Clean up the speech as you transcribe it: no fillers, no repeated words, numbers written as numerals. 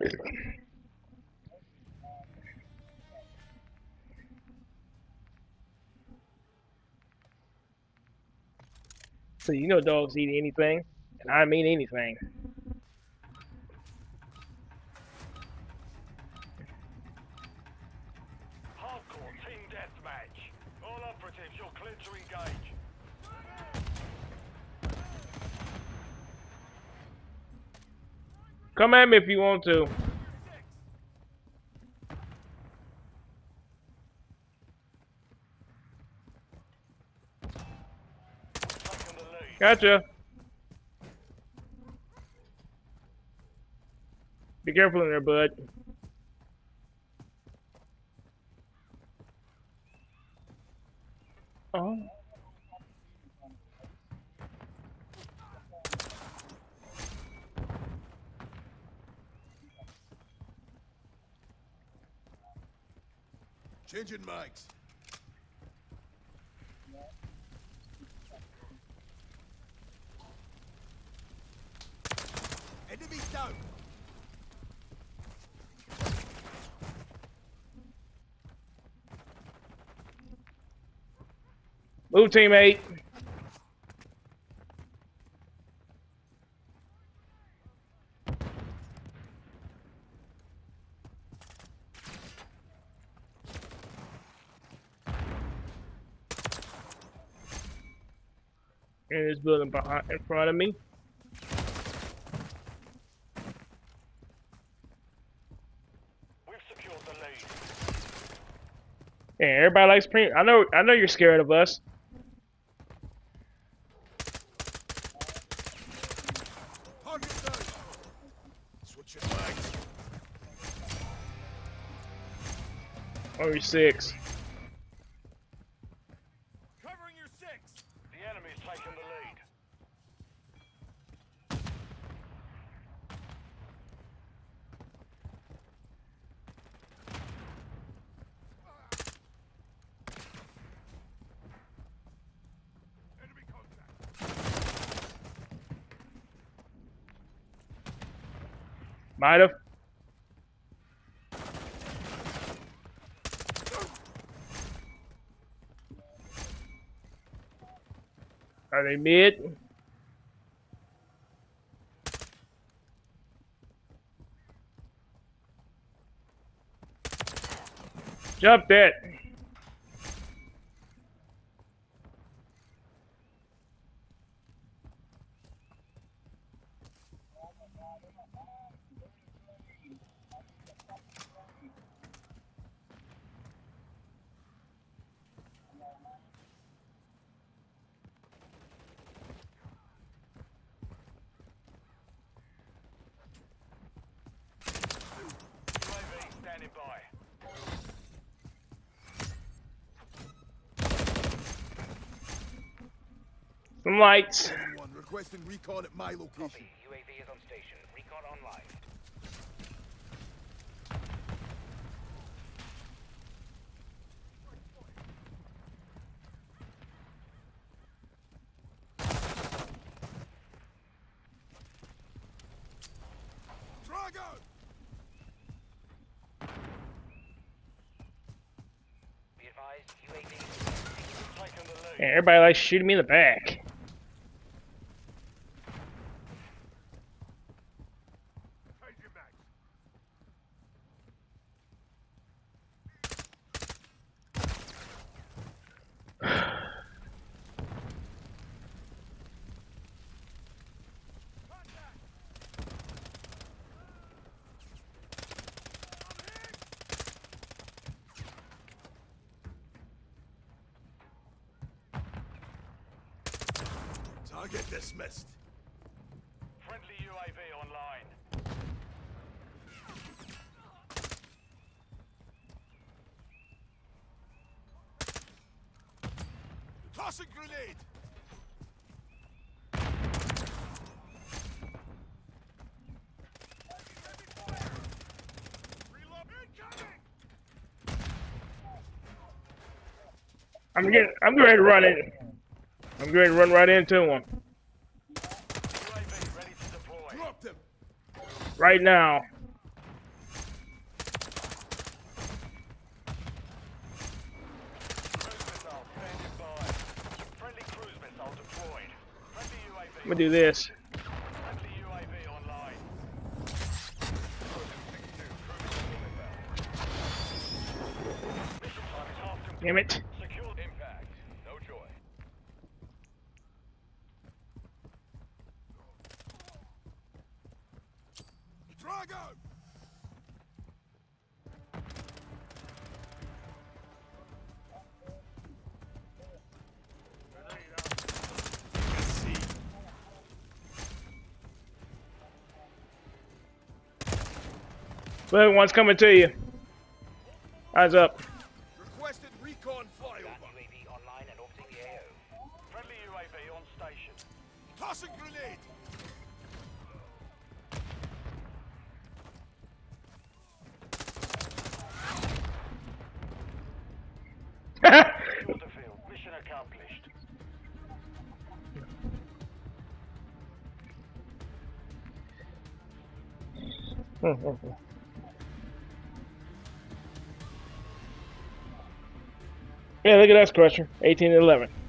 So you know dogs eat anything, and I mean anything. Hardcore team deathmatch. All operatives, you're clear to engage. Come at me if you want to. Taking the lead. Gotcha. Be careful in there, bud. Oh. Changing mics. Enemy down. Move, teammate. In this building behind, in front of me. We've secured the lead. Yeah, everybody likes premium. I know you're scared of us. Target down. Switching mics. Only 6. Covering your 6. The enemy's taken the lead. Enemy contact. Might have. Are they mid? Jump that. UAV standing by. Some lights. Anyone requesting recon at my location. Copy. UAV is on station. Recon online. Drago! Be advised, UAV taking the lead. Yeah, everybody likes shooting me in the back. Changing mics. Target dismissed. Friendly UAV online. Tossing grenade. Reload. Incoming. I'm ready to run in. I'm ready to run right into him. UAV ready to deploy. Dropped him. Right now. I'm gonna do this. Friendly UAV online. Mission time is half complete. Damn it. Secure impact. No joy. Drago! See. Look, one's coming to you. Eyes up. Requested recon flyover. UAV online and orbiting the AO. Friendly UAV on station. Tossing grenade. Secure the field. Mission accomplished. Yeah, look at us, Crusher. 18 to 11.